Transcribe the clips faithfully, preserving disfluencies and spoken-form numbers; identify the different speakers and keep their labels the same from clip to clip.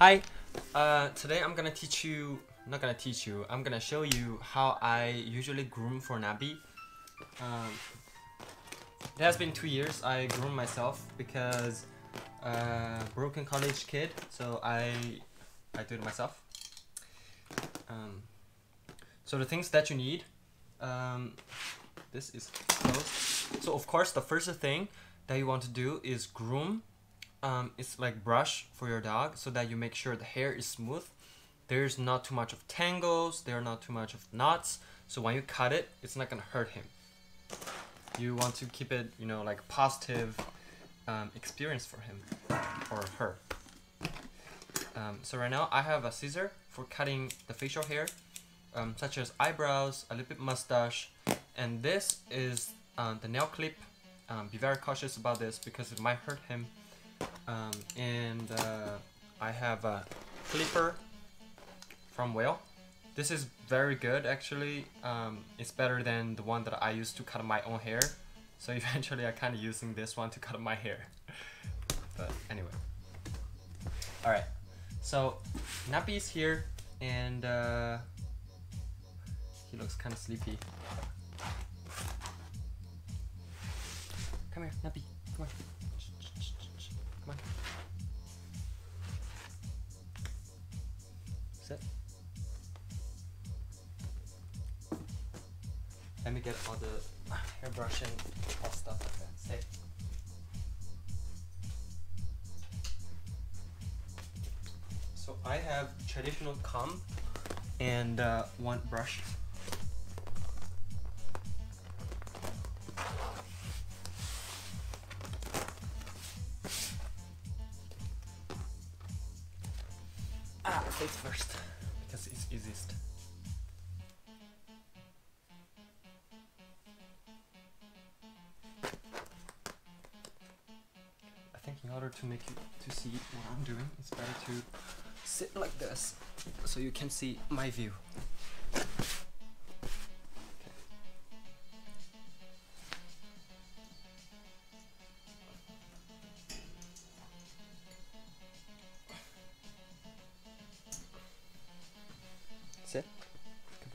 Speaker 1: Hi, uh, today I'm gonna teach you, not gonna teach you, I'm gonna show you how I usually groom for Nappy. Um, it has been two years I groom myself because uh, broken college kid, so I, I do it myself. Um, so the things that you need, um, this is closed. So of course the first thing that you want to do is groom. Um, it's like brush for your dog so that you make sure the hair is smooth. There's not too much of tangles, there are not too much of knots, so when you cut it, it's not gonna hurt him. You want to keep it, you know, like positive um, experience for him or her. Um, so right now I have a scissor for cutting the facial hair, um, such as eyebrows, a little bit mustache, and this is um, the nail clip. Um, be very cautious about this because it might hurt him. Um, and uh, I have a clipper from Whale. This is very good actually. Um, it's better than the one that I used to cut my own hair. So eventually I kind of using this one to cut my hair. But anyway. Alright, so Nappy is here and uh, he looks kind of sleepy. Come here, Nappy, come on. Come on. Sit. Let me get all the hairbrush and all stuff like that. Stay. So I have traditional comb and uh, one brush. Ah, face first, because it's easiest. I think in order to make you to see what I'm doing, it's better to sit like this, so you can see my view. Okay. Sit. Good boy.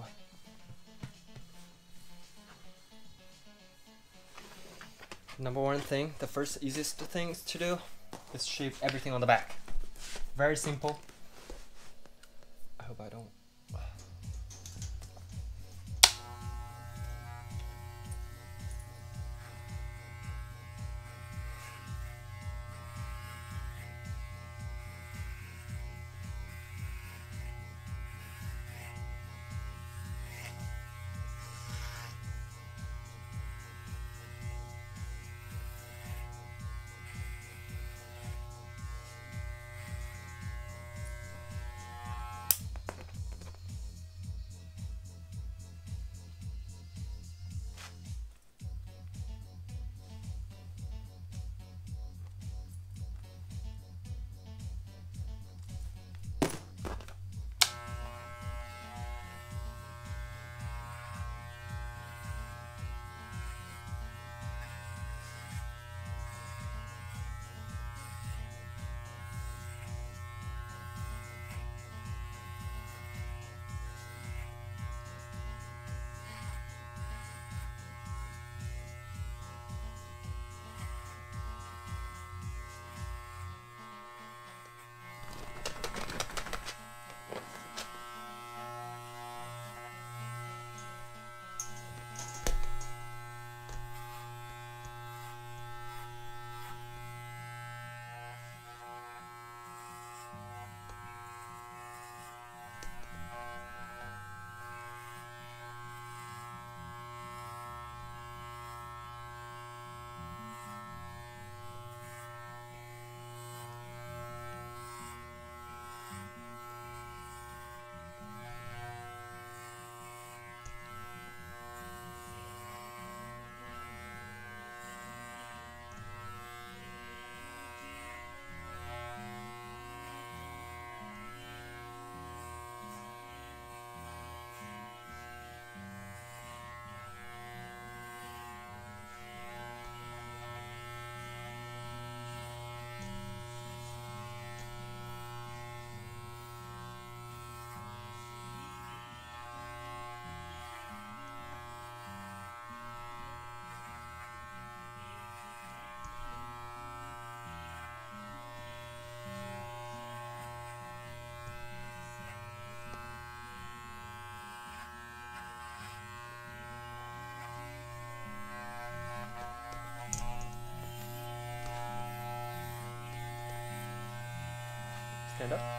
Speaker 1: Number one thing, the first easiest thing to do is shave everything on the back. Very simple. I hope I don't. Stand up.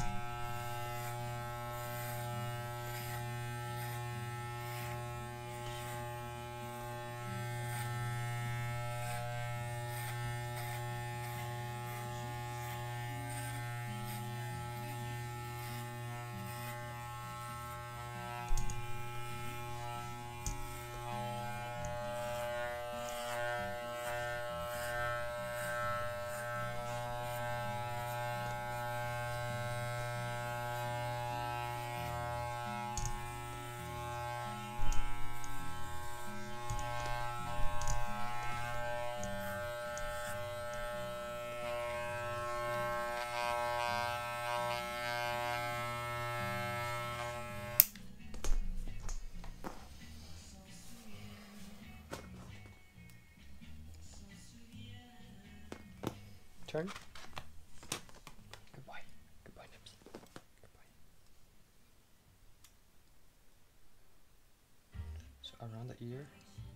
Speaker 1: Turn. Good boy. Good boy, Nibs. Good boy. So around the ear.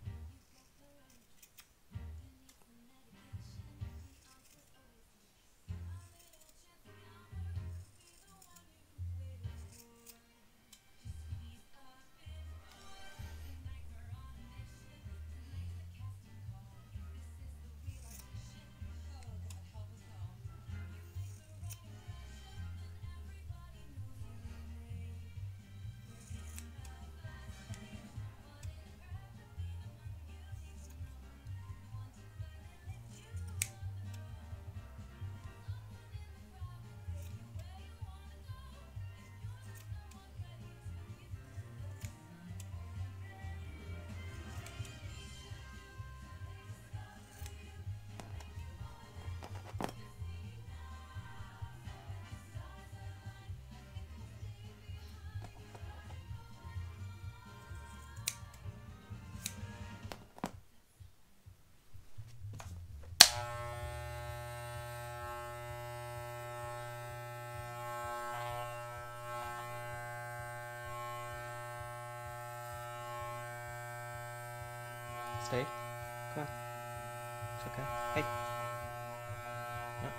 Speaker 1: Stay. Come on. It's okay. Hey. No.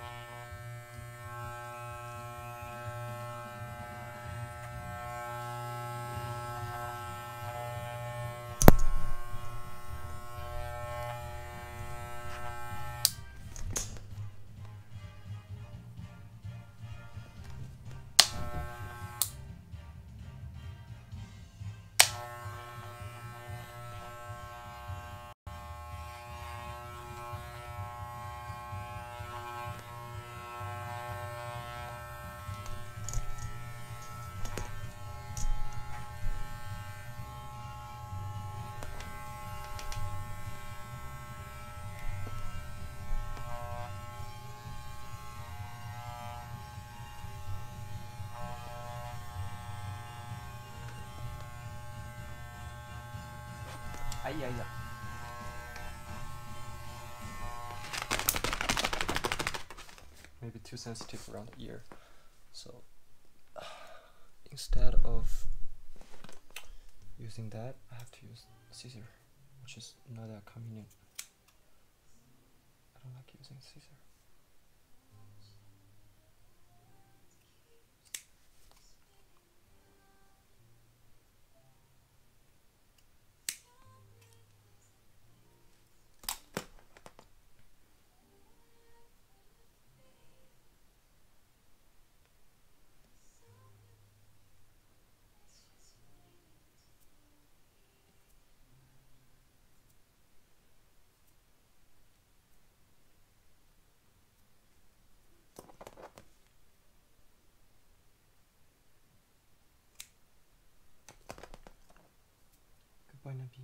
Speaker 1: Ay, ay, ay. Maybe too sensitive around the ear. So uh, instead of using that, I have to use scissor, which is not that convenient. I don't like using scissor. Goodbye, Nabi.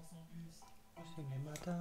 Speaker 1: C'est le matin.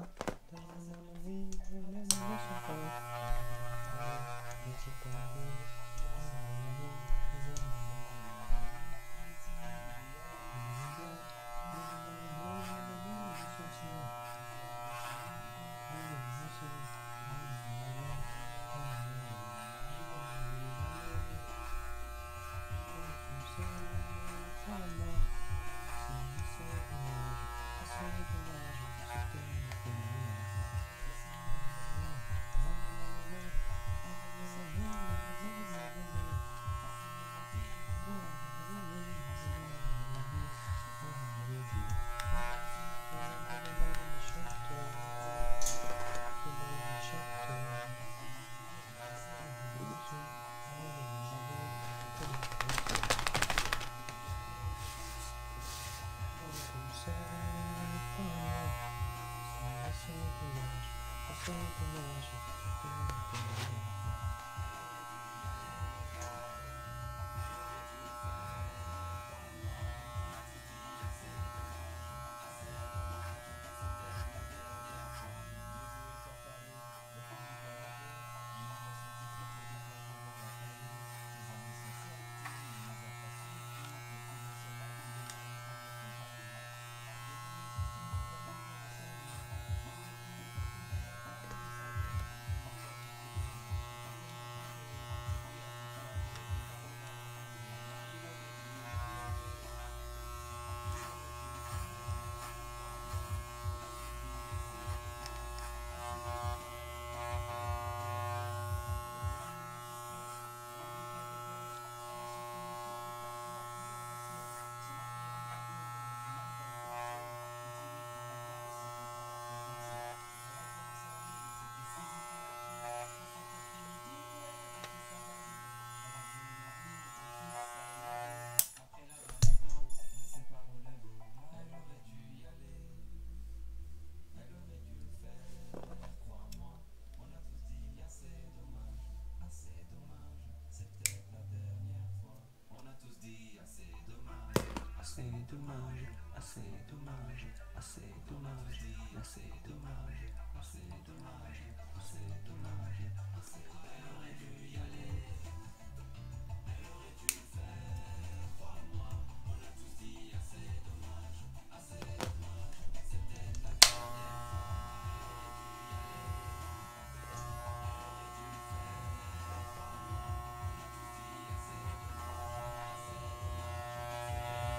Speaker 1: Assez dommage, assez dommage, assez dommage, assez dommage, assez dommage, assez dommage, assez elle aurait dû y aller. Elle aurait dû le faire, crois-moi, on a tous dit assez dommage, assez dommage, c'était la dernière fois. Elle aurait dû le faire, crois-moi, on a tous dit assez dommage, assez dommage.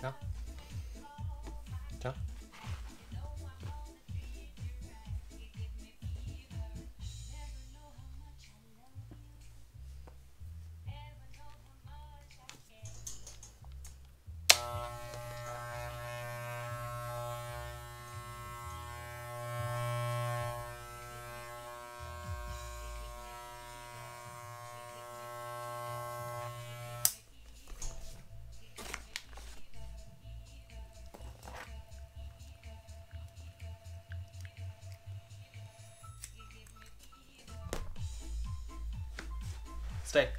Speaker 1: Ciao. Ciao. Stay.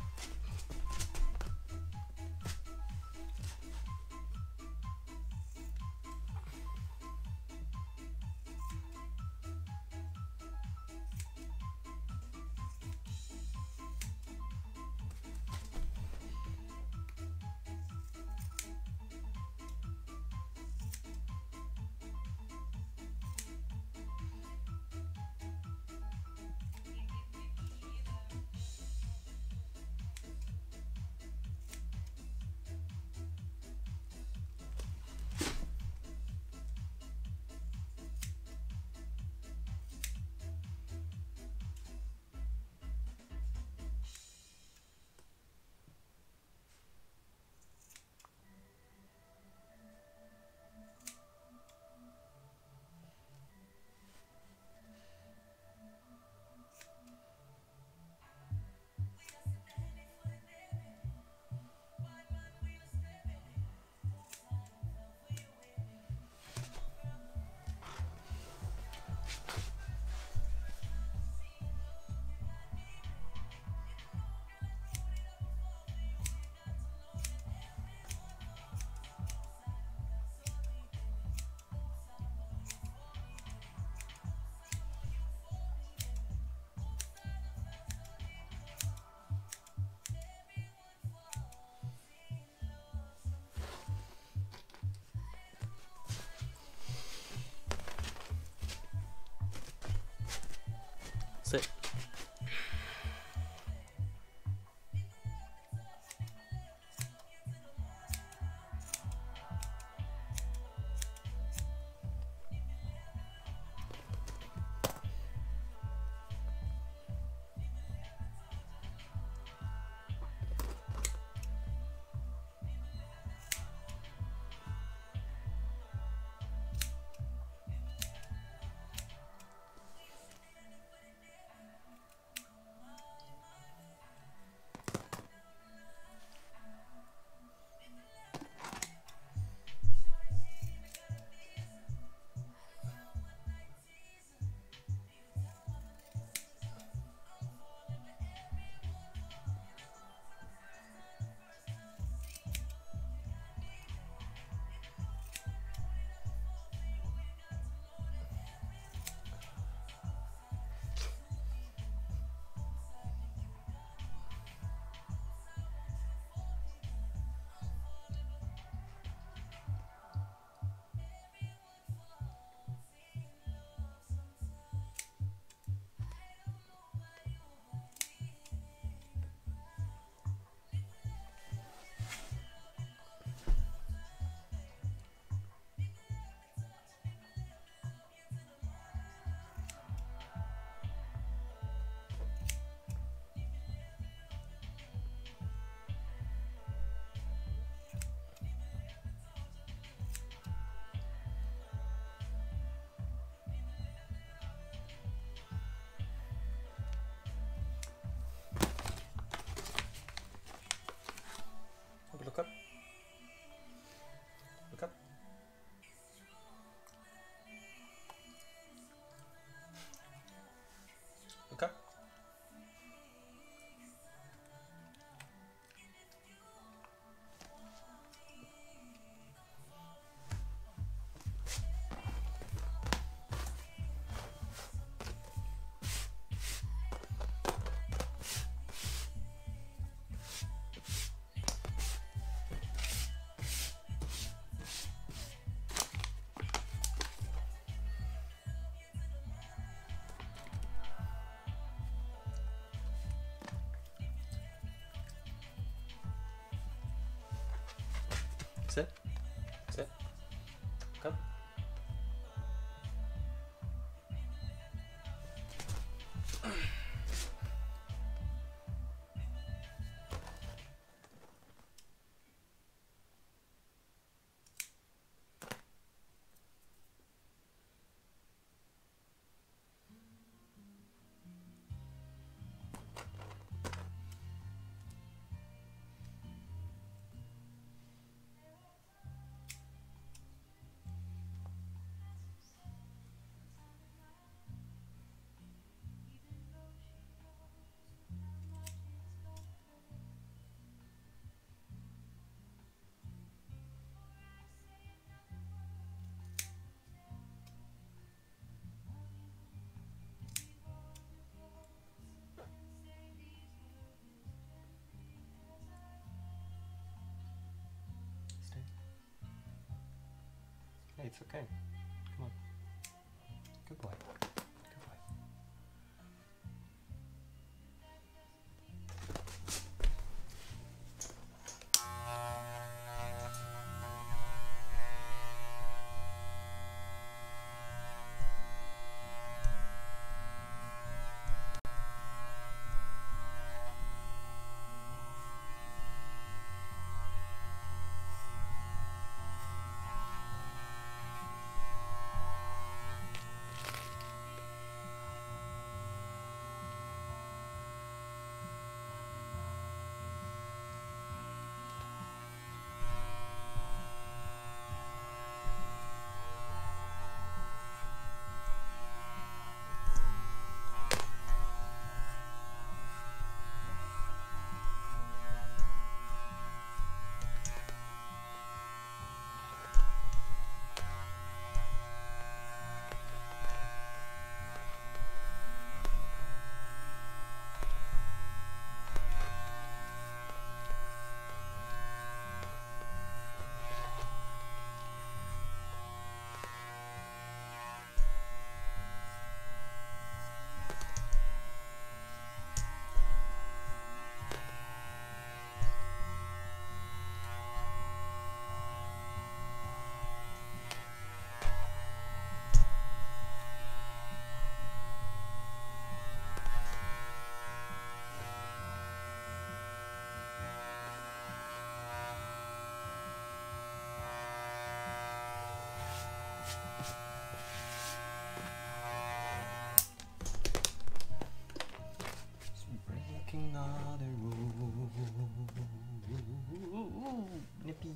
Speaker 1: Hey, it's okay. Come on. Good boy. Good boy. Breaking all the rules. Nippy.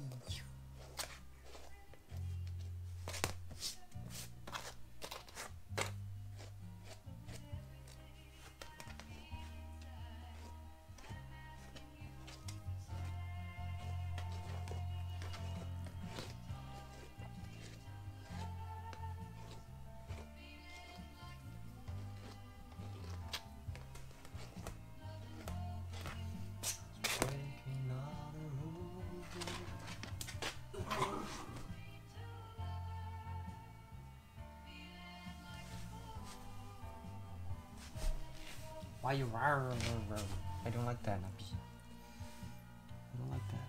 Speaker 1: Breaking all the rules. Why you rawr, rawr, rawr? I don't like that, Nappy. I don't like that.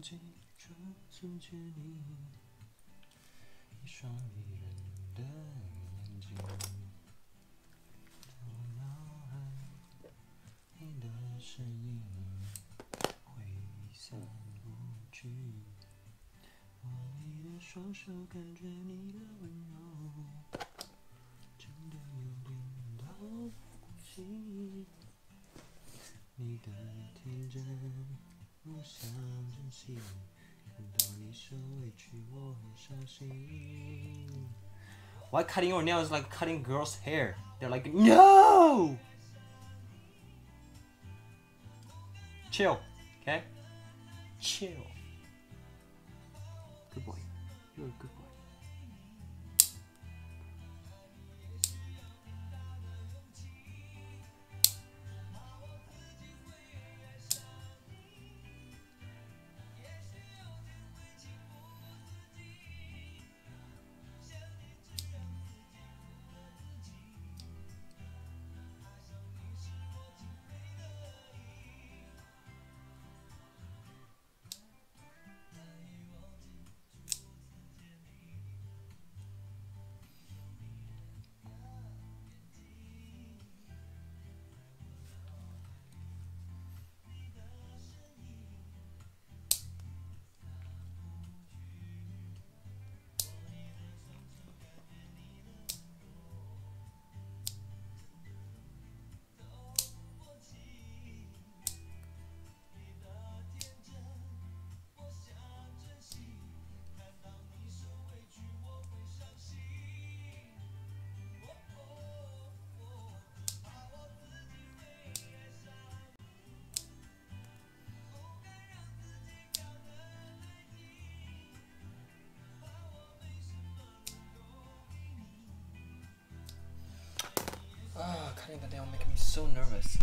Speaker 1: 记这次见你，一双迷人的眼睛，在我脑海，你的身影挥散不去。握你的双手，感觉你的温柔，真的有点到呼吸。你的天真，我想珍惜。看到你受委屈，我会伤心。Why cutting your nails is like cutting girls' hair? They're like, no! Chill, okay? Chill. Good boy. You're a good boy. Ah, cutting the nail making me so nervous.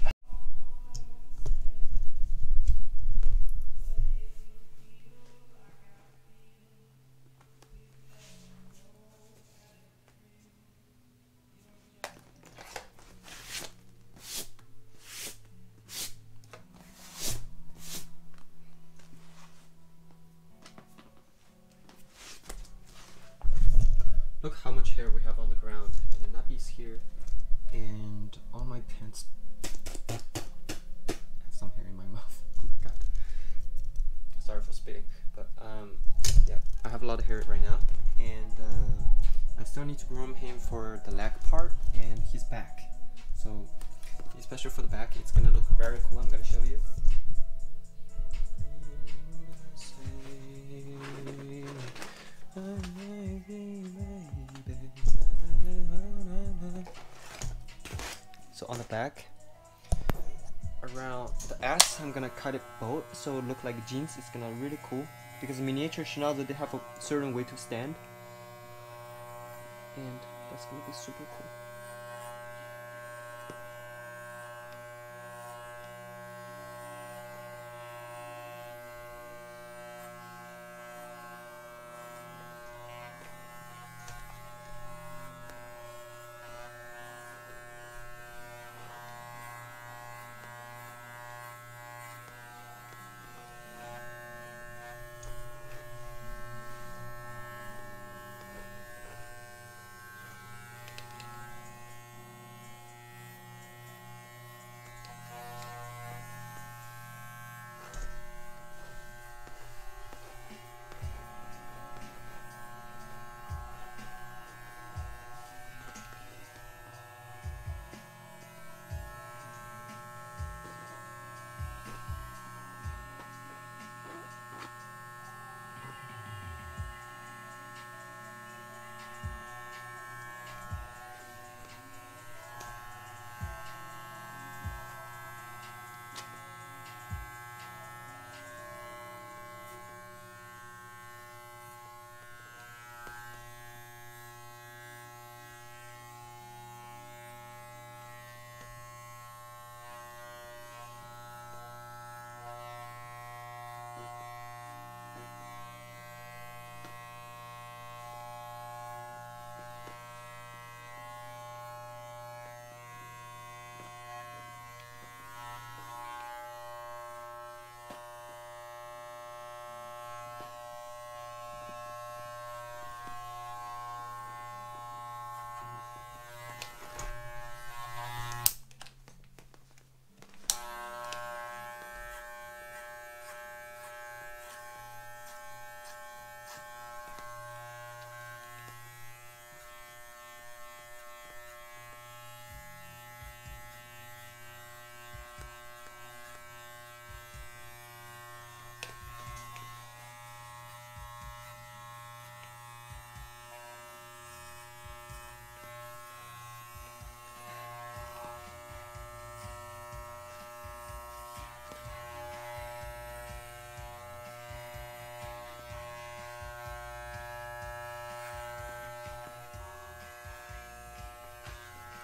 Speaker 1: Look how much hair we have on the ground, and the nappies here, and all my pants. I have some hair in my mouth. Oh my god. Sorry for spitting, but um, yeah, I have a lot of hair right now, and uh, I still need to groom him for the leg part and his back. So, especially for the back, it's gonna look very cool. I'm gonna show you. So on the back, around the ass, I'm gonna cut it both so it look like jeans. It's gonna be really cool because miniature schnauzer, they have a certain way to stand, and that's gonna be super cool.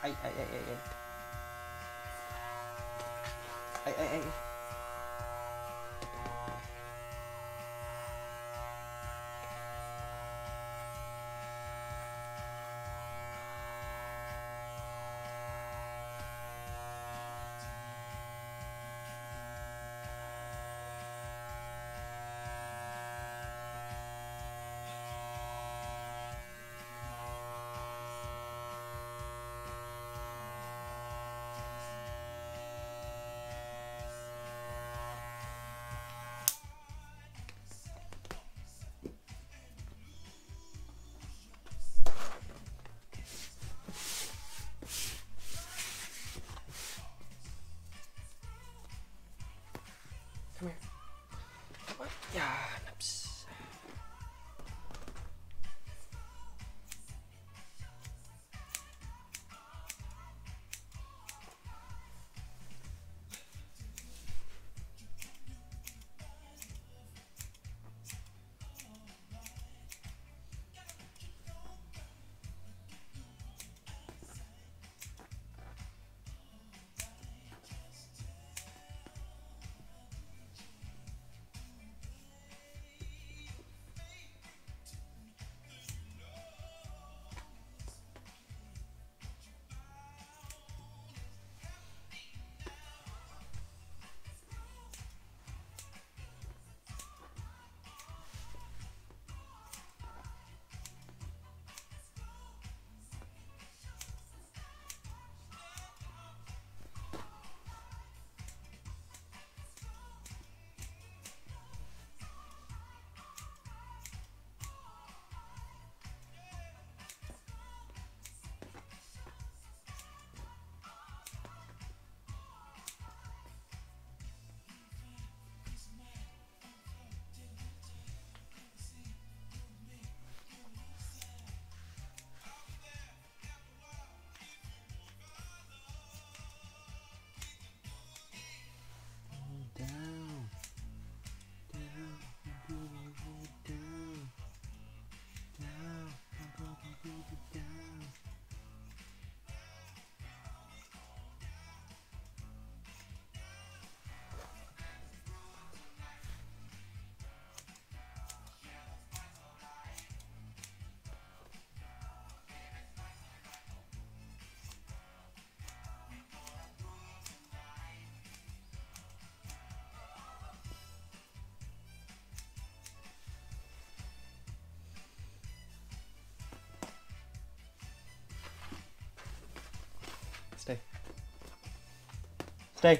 Speaker 1: Ay, ay, ay, ay, ay. Ay, ay, ay. Come here. What? Yeah, naps. Stay. Stay.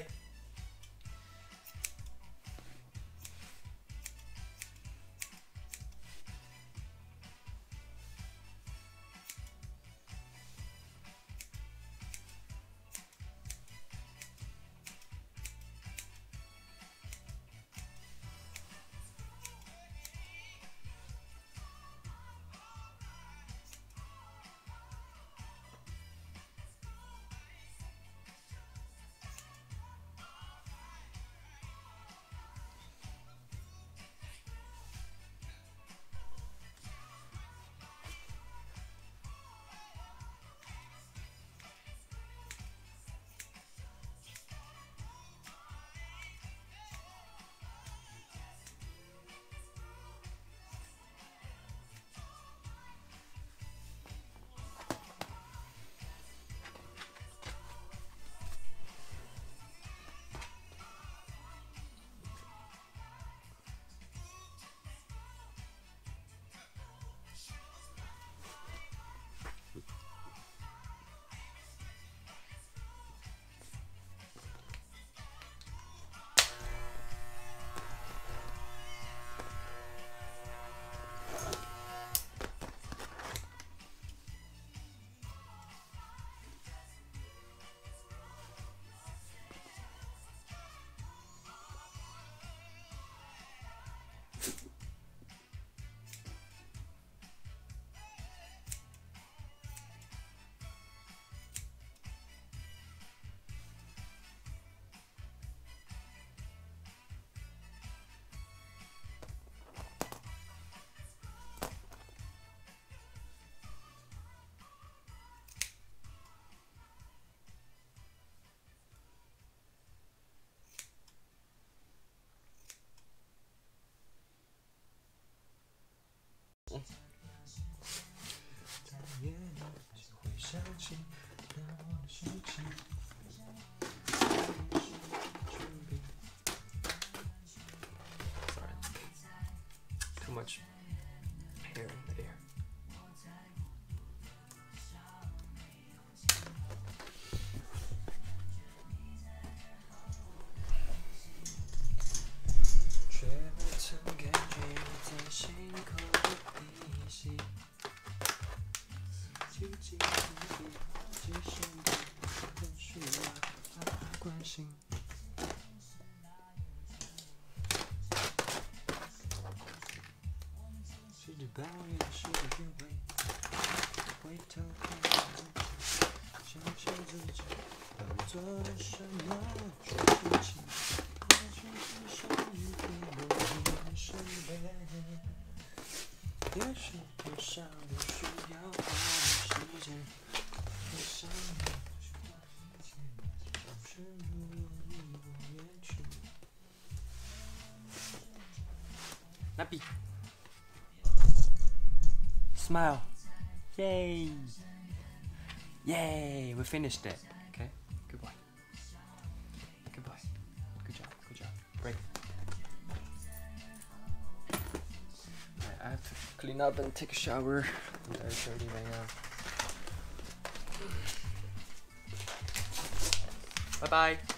Speaker 1: too much hair in the air. Nappy. Smile. Yay. Yay. We finished it. Okay. Goodbye. Goodbye. Good job. Good job. Break. Alright, I have to clean up and take a shower. I'm very dirty right now. Bye bye.